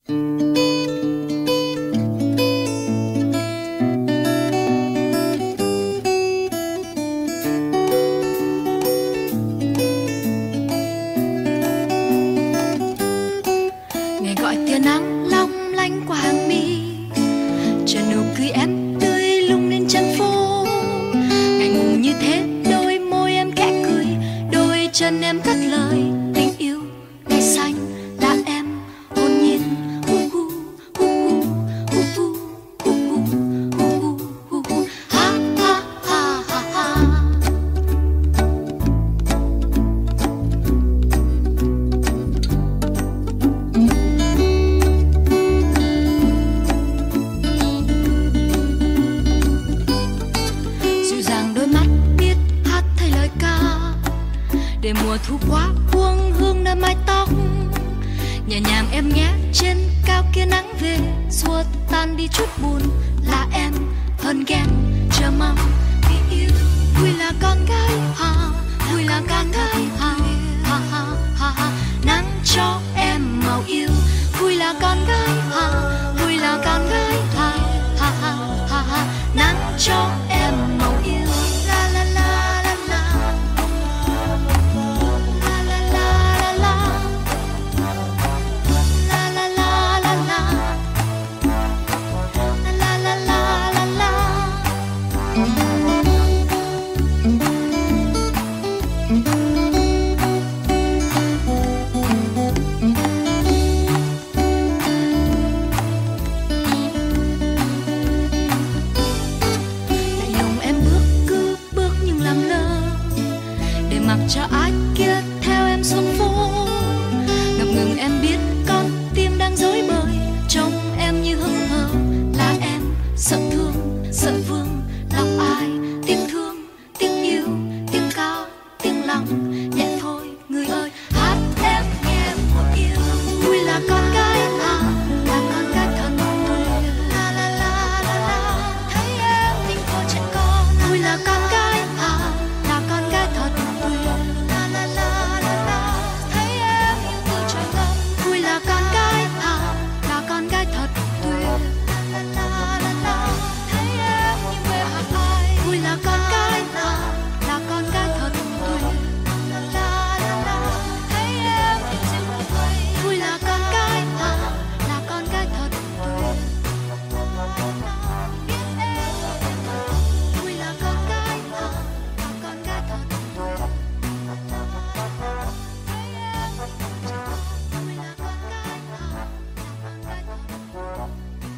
Ngày gọi tia nắng long lanh qua hàng mi, chờ nụ cười em tươi lung lên chân phố. Ngày ngùng như thế, đôi môi em khẽ cười, đôi chân em cất lời tình yêu ngày xanh là em hồn nhiên. Ha ha ha ha ha. Dịu dàng đôi mắt biết hát thay lời ca, để mùa thu qua buông hương nơi mái tóc. Nhẹ nhàng em nhé, trên cao kia nắng về, xua tan đi chút buồn. Là em hơn ghen chờ mong vì yêu. Vui là con gái ha, vui là con gái ha, ha ha ha ha. Nắng cho em màu yêu. Vui là con gái ha, vui là con gái ha, ha ha ha ha. Nắng cho em màu yêu. La la la la la, la la la la la, la la la la la, la la la la la. Lạnh lùng em bước, cứ bước nhưng làm lơ, để mặc cho ai kia theo em xuống phố. Ngập ngừng em biết con tim đang rối bời, trông em như hững hờ. Là em sợ thương, sợ vương lòng ai. Tiếng thương, tiếng yêu, tiếng cao, tiếng lòng nhẹ thôi người ơi. Hát em nghe một yêu. Vui là con gái à, là con gái thân tuyệt. La la la la la, thấy em tình cô trẻ con. Vui là con gái à, là con gái thật tuyệt. La la la la la, thấy em yêu từ trời ngân. Vui là con gái à, là con gái thật tuyệt. La la la la, thấy em như quê hạt ai. Vui là con gái à, là con gái thật tuyệt. La la la la, thấy em như diệu hồn vây. Vui là con gái à, là con gái thật tuyệt. Biết em vui là con gái à, là con gái thật tuyệt. Thấy em vui là con gái à, là con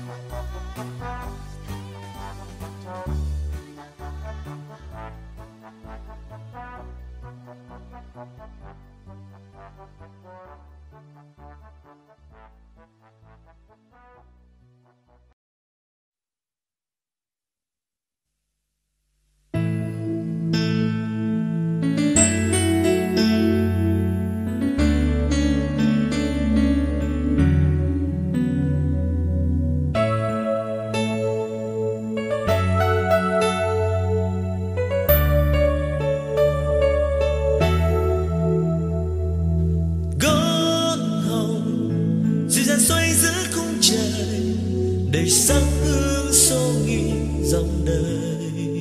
gót hồng dịu dàng xoay giữa khung trời, đầy sắc hương số nghìn dòng đời.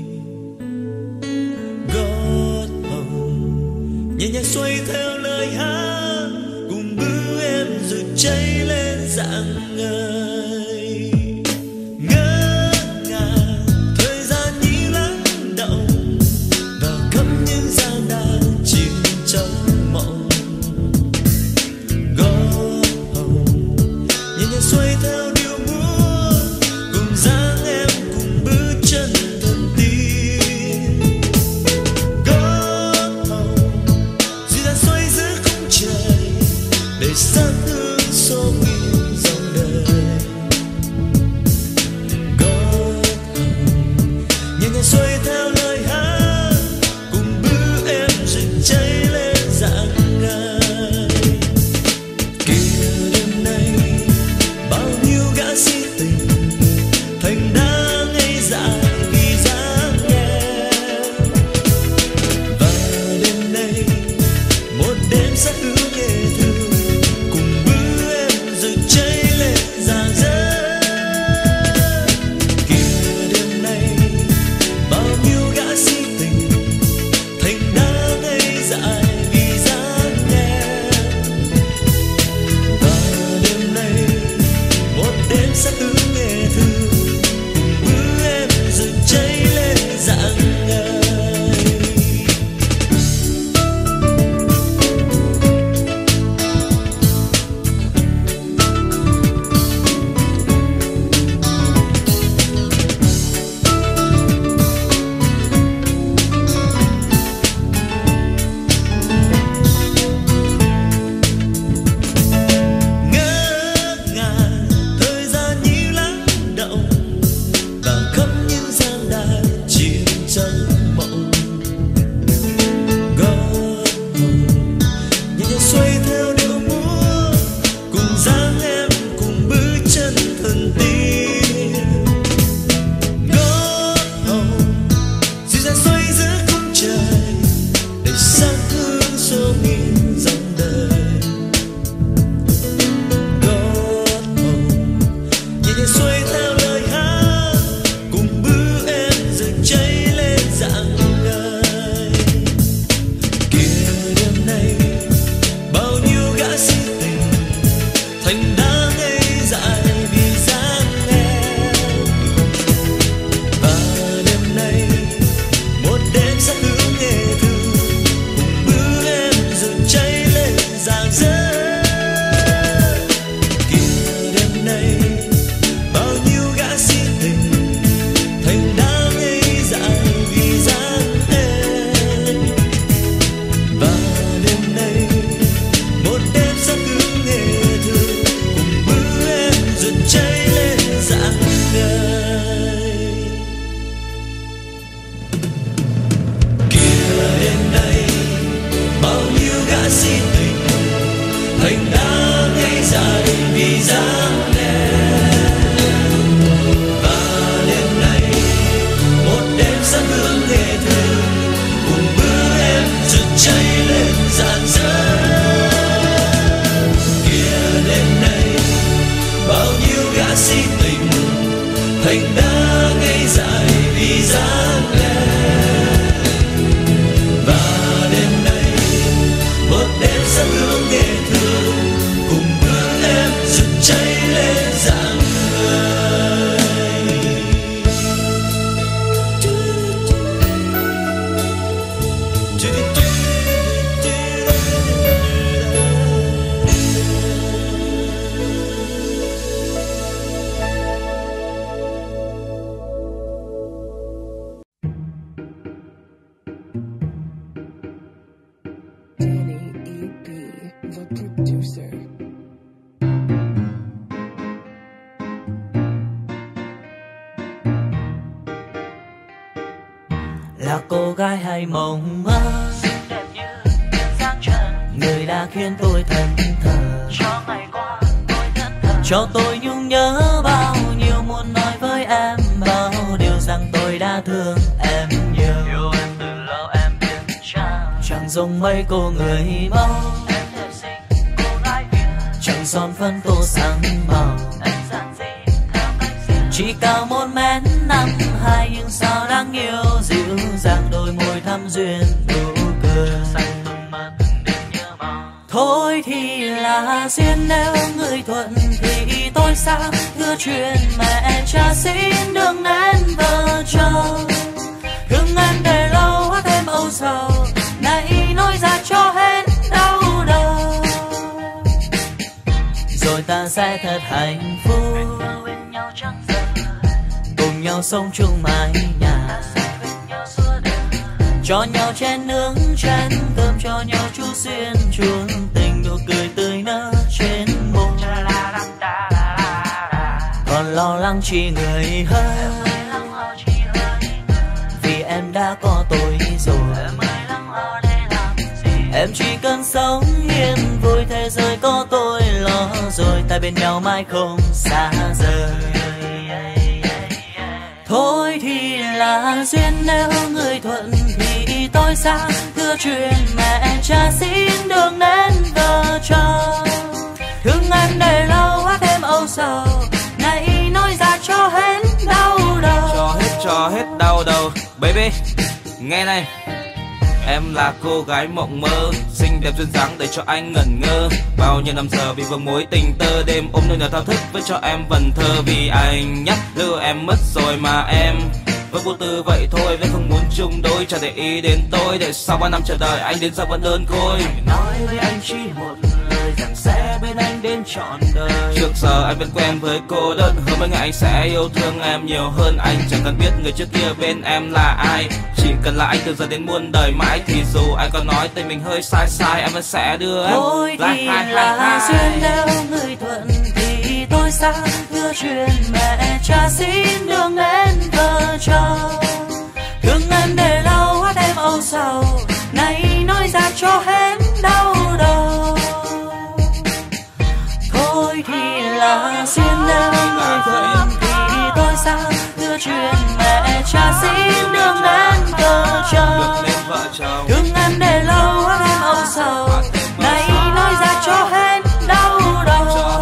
Gót hồng nhẹ nhàng xoay theo lời hát, cùng bước em rồi cháy lên dạng ngời. Ngỡ ngàng thời gian như lắng động vào khắp những gian đang chìm trong mộng. Gót hồng nhẹ nhàng xoay theo điệu múa, cùng dáng em cùng bước chân thần tiên. Gót hồng dịu dàng xoay giữa khung trời, đầy sắc hương số nghìn dòng đời. Gót hồng nhẹ nhàng xoay theo lời hát, cùng bước em rồi cháy lên dạng ngời. Kìa đêm nay bao nhiêu thành đã ngây dại vì dáng em. Và đêm nay một đêm rất hương nghệ thương, cùng bước em rực cháy lên dạng người. Là cô gái hay mộng mơ, xinh đẹp như tiên dáng trần, người đã khiến tôi thẫn thờ. Cho ngày qua tôi thẫn thờ, cho tôi nhung nhớ bao nhiêu, muốn nói với em bao điều rằng tôi đã thương em nhiều. Yêu em từ lâu em biết chẳng giống mấy cô người mẫu. Em đẹp xinh cô gái Việt, chẳng son phấn tô sáng màu. Em giản dị theo cách riêng, chỉ cao 1m52 nhưng sao đáng yêu dịu dàng, đôi môi thắm duyên nụ cười xanh tung mơ từng đêm nhớ mong. Thôi thì là duyên, nếu người thuận thì tôi sang hứa chuyện mẹ cha xin đừng nên vợ chồng. Thương em để lâu hóa thêm âu sầu, này nói ra cho hết đau đầu. Rồi ta sẽ thật hạnh phúc, bên nhau chẳng giờ, cùng nhau sống chung mái nhà, cho nhau chén nướng chén cơm, cho nhau chút duyên chuông tình, nụ cười tươi nở trên môi. Còn lo lắng chỉ người hơn, vì em đã có tôi rồi. Em chỉ cần sống yên vui, thế giới có tôi lo rồi, ta bên nhau mãi không xa rời. Thôi thì là duyên, nếu người thuận thì tôi sang thưa chuyện mẹ cha xin đừng nên vợ chồng. Thương em để lâu hóa thêm âu sầu, này nói ra cho hết đau đầu. Cho hết đau đầu. Baby, nghe này, em là cô gái mộng mơ, xinh đẹp duyên dáng để cho anh ngẩn ngơ. Bao nhiêu năm giờ vì vương mối tình tơ, đêm ôm nơi nào thao thức với cho em vần thơ. Vì anh nhắc đưa em mất rồi mà em vẫn vô tư vậy thôi, vẫn không muốn chung đôi. Chẳng để ý đến tôi, để sau 3 năm chờ đợi anh đến sao vẫn đơn côi. Nói với anh chỉ một lời rằng sẽ bên anh đến trọn đời. Trước giờ anh vẫn quen với cô đơn, hứa mấy ngày anh sẽ yêu thương em nhiều hơn. Anh chẳng cần biết người trước kia bên em là ai, chỉ cần là anh từ giờ đến muôn đời mãi. Thì dù anh có nói tên mình hơi sai sai, em vẫn sẽ đưa em. Thôi thì là duyên, nếu người thuận thì tôi sang hứa chuyện mẹ cha xin đừng nên vợ chồng. Thương em để lâu hóa thêm âu sầu, này nói ra cho hết đau đầu. Thôi thì là duyên, nếu người thuận thì tôi sang hứa chuyện mẹ cha xin đừng nên vợ chồng. Thương em để lâu hóa thêm âu sầu, này nói ra cho hết đau đầu.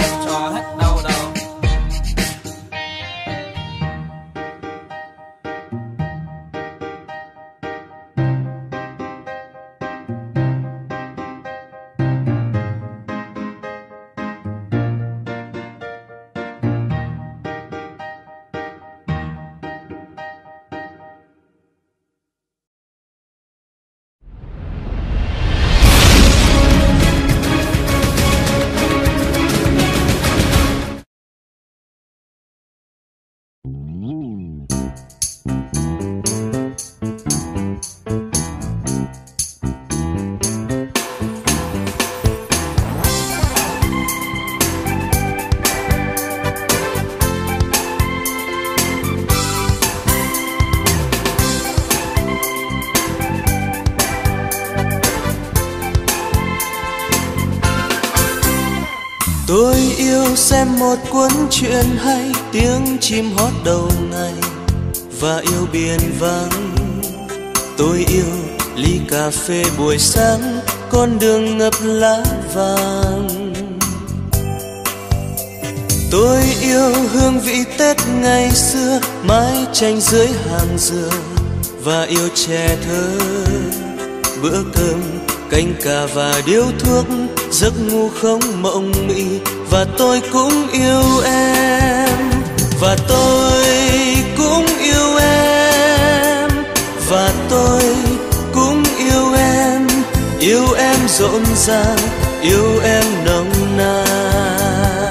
Tôi yêu xem một cuốn truyện hay, tiếng chim hót đầu ngày và yêu biển vắng. Tôi yêu ly cà phê buổi sáng, con đường ngập lá vàng. Tôi yêu hương vị Tết ngày xưa, mái tranh dưới hàng dừa và yêu trẻ thơ. Bữa cơm canh cà và điếu thuốc, giấc ngủ không mộng mị. Và tôi cũng yêu em, và tôi cũng yêu em, và tôi cũng yêu em. Yêu em rộn ràng, yêu em nồng nàn.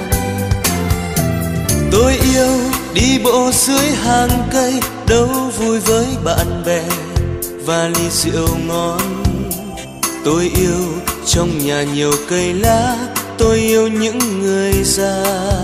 Tôi yêu đi bộ dưới hàng cây, đấu vui với bạn bè và ly rượu ngon. Tôi yêu trong nhà nhiều cây lá, tôi yêu những người già.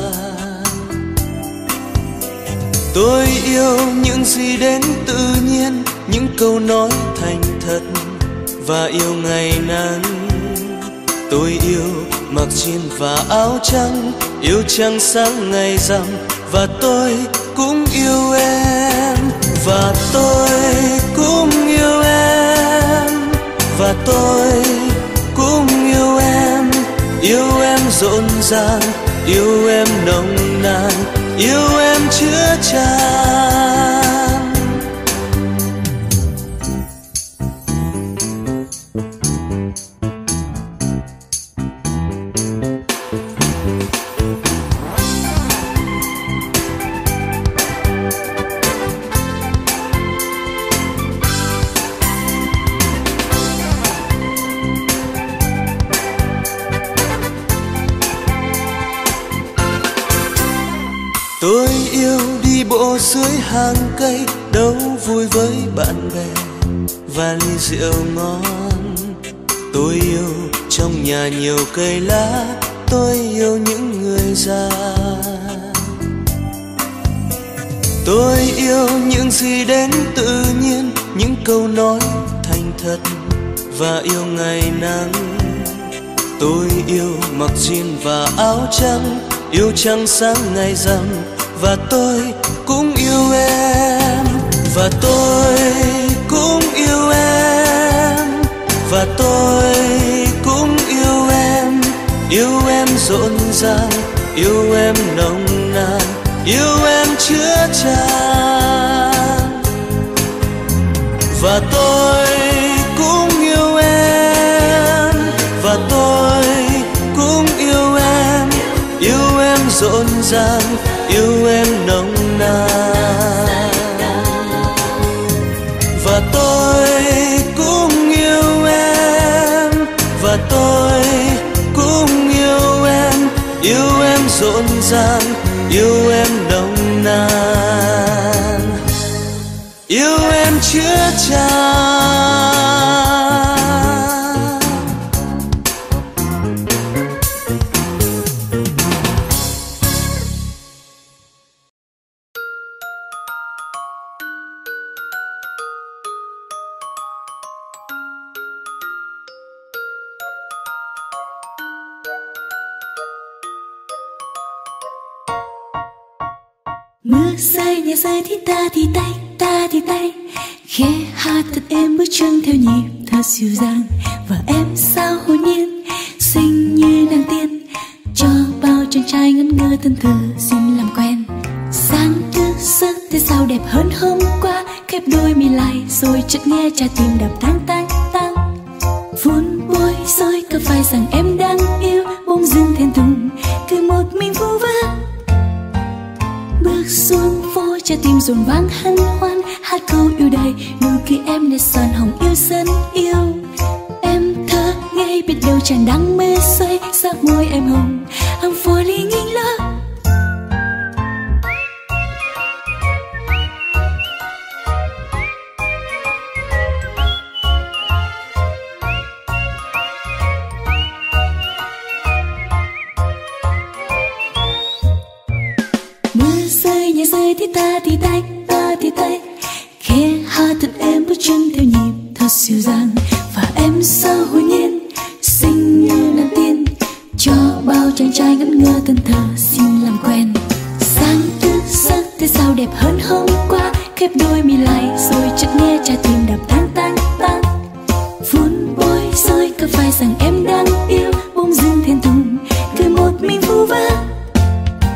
Tôi yêu những gì đến tự nhiên, những câu nói thành thật và yêu ngày nắng. Tôi yêu mặc jean và áo trắng, yêu trăng sáng ngày rằm. Và tôi cũng yêu em, và tôi cũng yêu em, và tôi cũng yêu em. Yêu em rộn ràng, yêu em nồng nàn, yêu em chứa chan. Tôi yêu đi bộ dưới hàng cây, đấu vui với bạn bè và ly rượu ngon. Tôi yêu trong nhà nhiều cây lá, tôi yêu những người già. Tôi yêu những gì đến tự nhiên, những câu nói thành thật và yêu ngày nắng. Tôi yêu mặc jean và áo trắng, yêu trăng sáng ngày rằm. Và tôi cũng yêu em, và tôi cũng yêu em, và tôi cũng yêu em. Yêu em rộn ràng, yêu em nồng nàn, yêu em chứa chan. Và tôi cũng yêu em, và tôi cũng yêu em. Yêu em rộn ràng, yêu em nồng nàn. Và tôi cũng yêu em, và tôi cũng yêu em. Yêu em rộn ràng, yêu em nồng nàn, yêu em chứa chan. Mưa rơi nhẹ rơi thì tay, ta thì tay. Khẽ hát thật êm bước chân theo nhịp thật dịu dàng. Và em sao hồn nhiên xinh như nàng tiên, cho bao chàng trai ngẩn ngơ thân thờ xin làm quen. Sáng thức giấc thế sao đẹp hơn hôm qua, khép đôi mi lại rồi chợt nghe trái tim đập tang tang tang. Vun bôi rồi có phải rằng em đang yêu, bỗng dưng thẹn thùng cứ một mình vu vơ. Bước xuống phố trái tim dồn vang hân hoan, hát câu yêu đời nụ cười em để son hồng yêu dân yêu. Em thơ ngây biết đâu chàng đang mê say, sắc môi em hồng hàng phố ly nghinh lơ. Nhẹ rơi thì ta thì tay. Khẽ hát thật êm bước chân theo nhịp thật dịu dàng. Và em sao hồn nhiên xinh như nàng tiên, cho bao chàng trai ngẩn ngơ thân thờ xin làm quen. Sáng thức giấc thế sao đẹp hơn hôm qua, khép đôi mi lại rồi chợt nghe trái tim đập tang tang tang. Vun bôi rồi có phải rằng em đang yêu, bỗng dưng thẹn thùng cứ một mình vu vơ.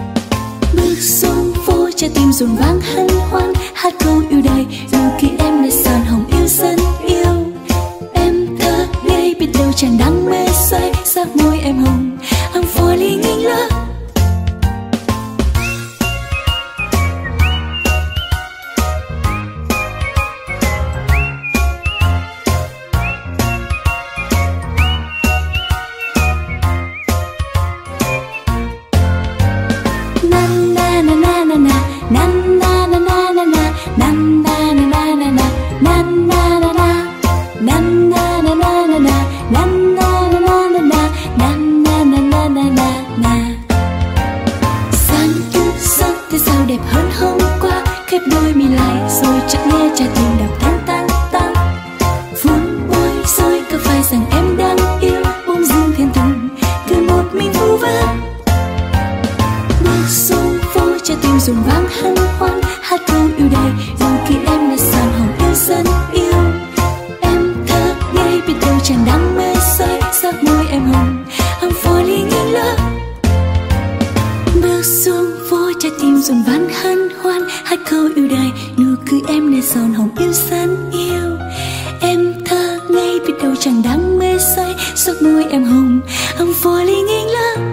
trái tim rộn vang hân hoan hát câu yêu đời. Nụ cười em là son hồng yêu dân yêu. Em thơ ngây biết đâu chàng đang mê say, sắc môi em hồng I'm falling in love. rộn vang hân hoan hát câu yêu đời. Dù khi em là sàn hồng yêu dân yêu, em thơ ngây biết đâu chàng đang mê say, sắc môi em hồng I'm falling in love. Bước xuống phố trái tim rộn vang hân hoan hát câu yêu đời. Nụ cười em là sàn hồng yêu dân yêu, em thơ ngây biết đâu chàng đang mê say, sắc môi em hồng I'm falling in love.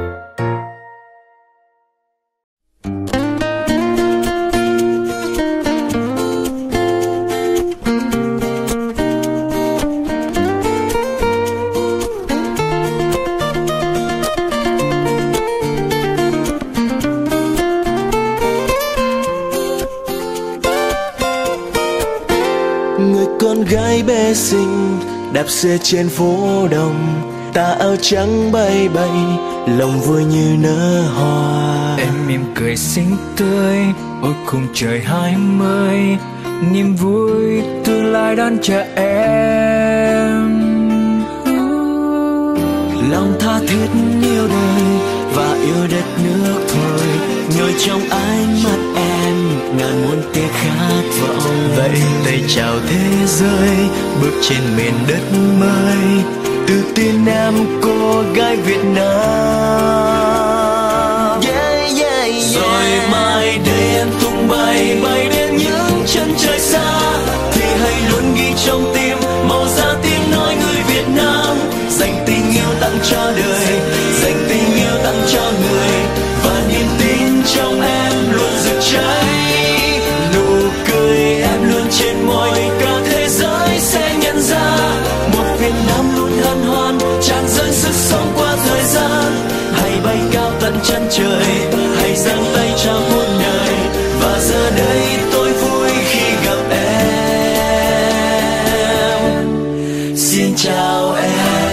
Con gái bé xinh đạp xe trên phố đông, tà áo trắng bay bay, lòng vui như nở hoa. Em mỉm cười xinh tươi, ôi khung trời 20, niềm vui tương lai đón chờ em. Lòng tha thiết yêu đời và yêu đất nước thôi, ngồi trong ánh mắt em ngàn muôn tia khát vọng. Vậy tay chào thế giới, bước trên miền đất mới, tự tin em cô gái Việt Nam. Yeah, yeah, yeah. Rồi mai đây em tung bay bay đến những chân trời xa, thì hãy luôn ghi trong tim màu da tiếng nói người Việt Nam. Dành tình yêu tặng cho đời, dành tình yêu tặng cho người, và niềm tin trong em luôn rực cháy. Nụ cười em luôn trên môi, cả thế giới sẽ nhận ra một Việt Nam luôn hân hoan, tràn dâng sức sống qua thời gian. Hãy bay cao tận chân trời, hãy giang tay chào muôn đời, và giờ đây tôi vui khi gặp em. Xin chào em.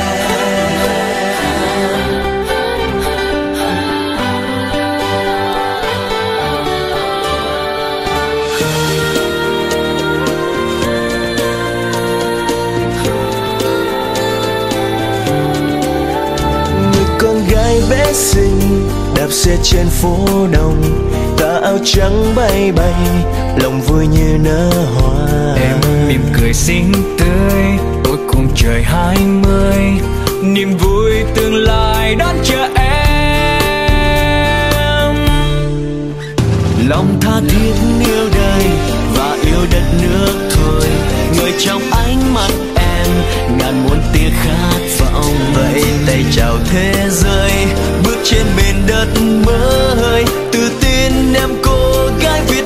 Bé xinh đạp xe trên phố đông, tà áo trắng bay bay, lòng vui như nở hoa. Em mỉm cười xinh tươi, ôi khung trời 20, niềm vui tương lai đón chờ em. Lòng tha thiết yêu đời và yêu đất nước thôi, người trong ánh mắt em ngàn muôn tia khát vọng. Vậy tay chào thế giới, bước trên miền đất mới, tự tin em cô gái Việt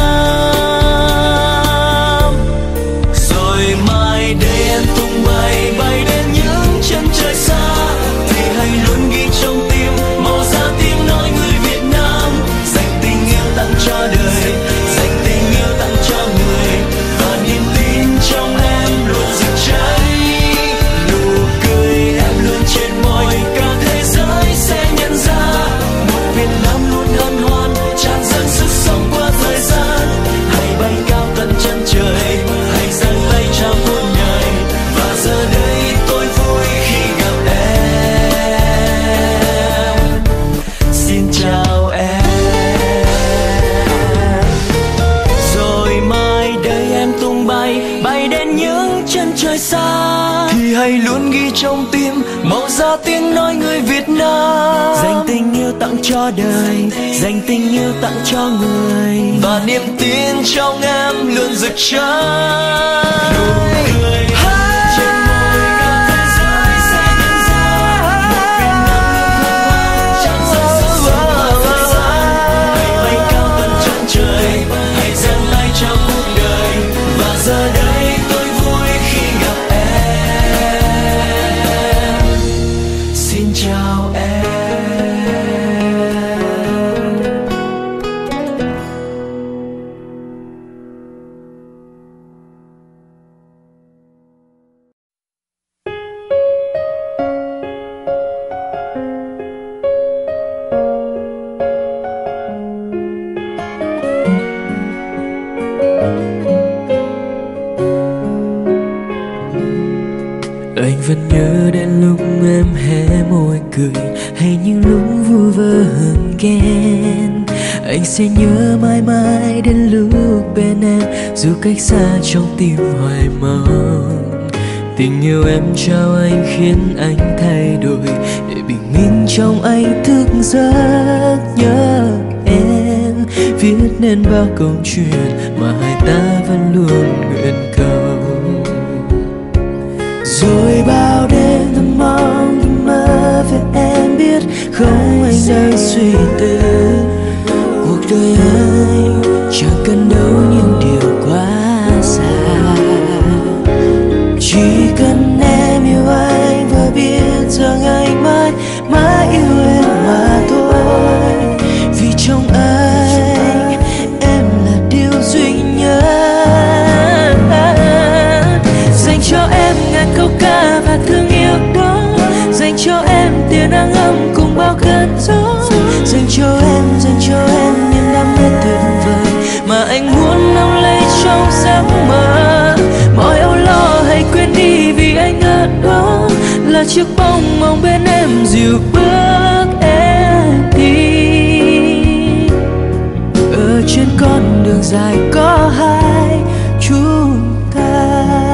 Nam. Rồi mai đây em tung bay bay đến những chân trời xa, thì hãy luôn ghi trong tim màu da tiếng nói người Việt Nam. Dành tình yêu tặng cho đời, dành tình yêu tặng cho đời, dành tình yêu tặng cho người, và niềm tin trong em luôn rực cháy. Nụ cười trên môi cả thế giới sẽ nhận ra một viên nắng hương tràn rơi xuống thời gian. Hãy bay cao tận chân trời, hãy dâng lại cho cuộc đời, và giờ đây tôi vui khi gặp em. Xin chào em. Anh vẫn nhớ đến lúc em hé môi cười, hay những lúc vu vơ hờn ghen. Anh sẽ nhớ mãi mãi đến lúc bên em, dù cách xa trong tim hoài mong. Tình yêu em trao anh khiến anh thay đổi, để bình minh trong anh thức giấc nhớ em. Viết nên bao câu chuyện mà hai ta vẫn luôn nguyện cầu. Rồi bao đêm thầm mong thầm mơ về em, biết không anh đang suy tư. Cuộc đời anh chẳng cần đâu những điều quá xa, chỉ cần em yêu anh và biết rằng anh mãi mãi yêu em mà thôi. Vì trong anh em là điều duy nhất, dành cho em ngàn câu ca và thương yêu đó, dành cho em tia nắng ấm cùng bao cơn gió, dành cho em niềm đam mê tuyệt vời mà anh muốn nắm lấy trong giấc mơ. Mọi âu lo hãy quên đi, vì anh ở đó là chiếc bóng mong bên em dìu bước em đi. Ở trên con đường dài có hai chúng ta.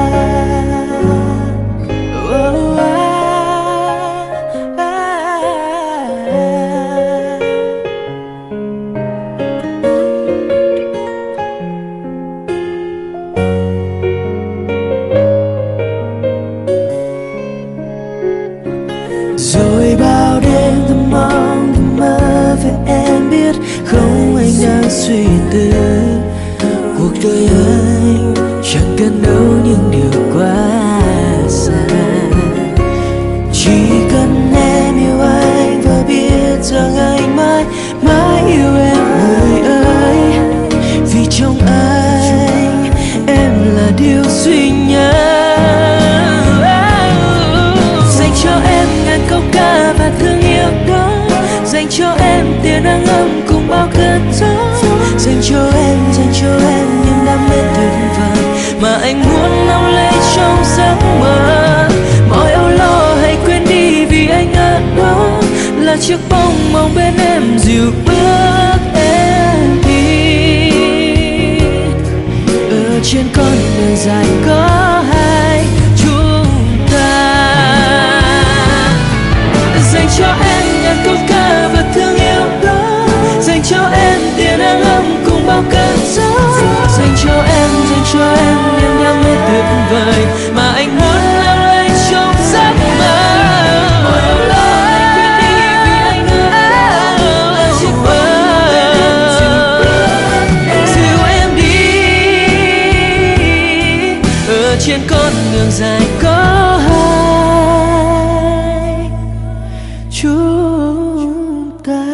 Rồi bao đêm thầm mong thầm mơ về em, biết không anh đang suy tư. Cuộc đời anh chẳng cần đâu những điều quá xa, chỉ cần em yêu anh và biết rằng anh mãi mãi yêu em người ơi. Vì trong anh em là điều duy nhất, dành cho em ngàn câu ca và thương yêu đó, dành cho em tia nắng ấm cùng bao cơn gió, dành cho em niềm đam mê tuyệt vời mà anh muốn nắm lấy trong giấc mơ. Mọi âu lo hãy quên đi, vì anh ở đó là chiếc bóng mong bên em dìu bước em đi. Ở trên con đường dài có hai chúng ta, dành cho em ngàn câu ca và thương yêu đó, dành cho em tia nắng ấm cùng bao cơn gió, dành cho em niềm đam mê tuyệt vời mà anh muốn nắm lấy trong giấc mơ. Mọi âu lo hãy quên đi, vì anh ở đó là chiếc bóng dìu em đi. Ở trên con đường dài có hai chúng ta.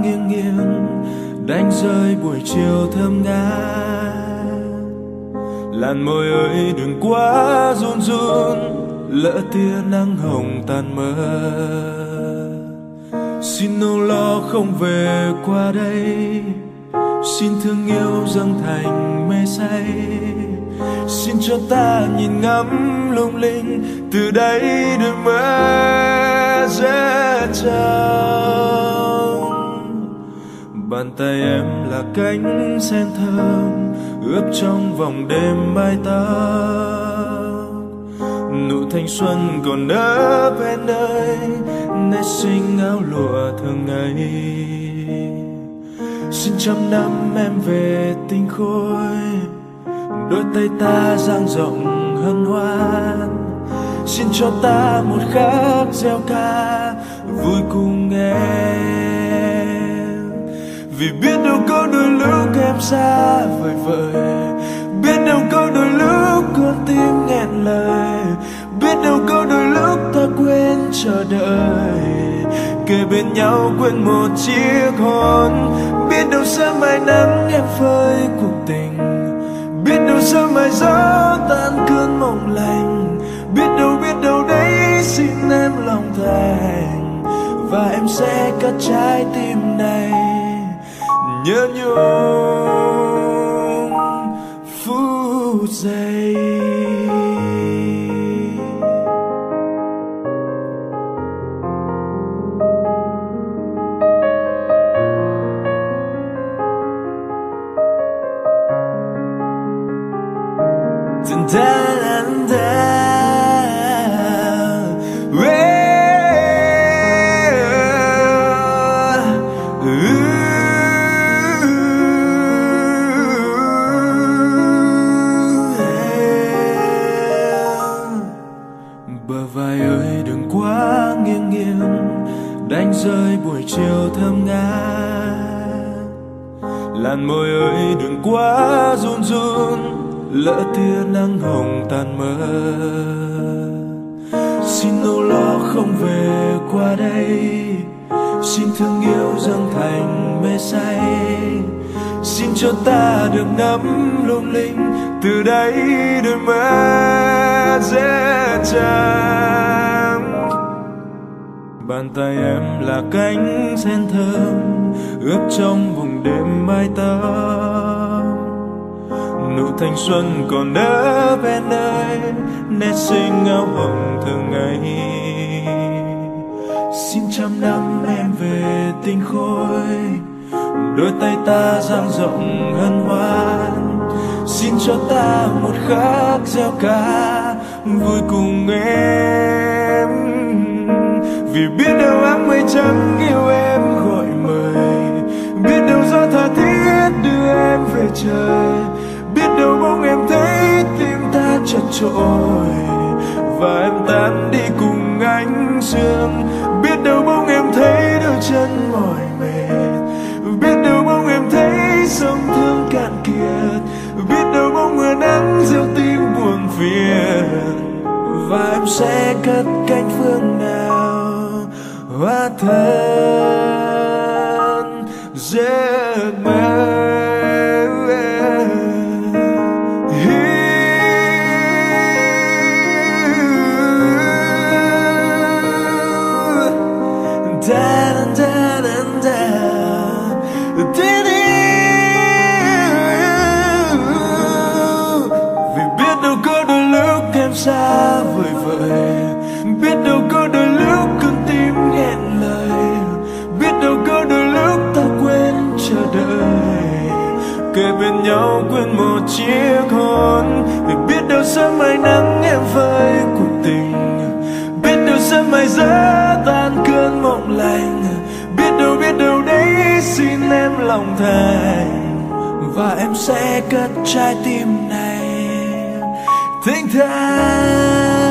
nghiêng nghiêng đánh rơi buổi chiều thơm ngát. Làn môi ơi đừng quá run run, lỡ tia nắng hồng tàn mơ. Xin âu lo không về qua đây, xin thương yêu dâng thành mê say. Xin cho ta nhìn ngắm lung linh, từ đây đôi mơ rất trong. Bàn tay em là cánh sen thơm ướp trong vòng đêm mái tóc. Nụ thanh xuân còn nở bên nơi nét xinh áo lụa thường ngày. Xin trăm năm em về tinh khôi, đôi tay ta dang rộng hân hoan. Xin cho ta một khắc gieo ca vui cùng em. Vì biết đâu có đôi lúc em xa vời vợi, biết đâu có đôi lúc con tim nghẹn lời, biết đâu có đôi lúc ta quên chờ đợi, kề bên nhau quên một chiếc hôn. Biết đâu sớm mai nắng em phơi cuộc tình, biết đâu sớm mai gió tan cơn mộng lành. Biết đâu đấy xin em lòng thành, và em sẽ cất trái tim này nhớ nhung phút giây. Bờ vai ơi đừng quá nghiêng nghiêng đánh rơi buổi chiều thơm ngát. Làn môi ơi đừng quá run run, lỡ tia nắng hồng tàn mơ. Xin âu lo không về qua đây, xin thương yêu dâng thành mê say. Xin cho ta được ngắm lung linh, từ đây đôi mơ dễ trắng. Bàn tay em là cánh sen thơm ướp trong vùng đêm mái tóc. Nụ thanh xuân còn nở bên nơi nét xinh áo hồng thường ngày. Xin trăm năm em về tinh khôi, đôi tay ta dang rộng hân hoan. Xin cho ta một khắc gieo ca vui cùng em. Vì biết đâu áng mây trắng yêu em gọi mời, biết đâu gió tha thiết đưa em về trời. Biết đâu bỗng em thấy tim ta chật chội, và em tan đi cùng ánh sương. Biết đâu bỗng em thấy đôi chân mỏi mệt, biết đâu bỗng em thấy sông thương cạn kiệt. Biết đâu bỗng mưa nắng gieo tim buồn phiền, và em sẽ cất cánh phương nào hóa thân giấc mơ. Xa vời vợi, biết đâu có đôi lúc con tim nghẹn lời, biết đâu có đôi lúc ta quên chờ đợi, kề bên nhau quên một chiếc hôn. Vì biết đâu sớm mai nắng em phơi cuộc tình, biết đâu sớm mai gió tan cơn mộng lành. Biết đâu đấy xin em lòng thành, và em sẽ cất trái tim này thênh thang.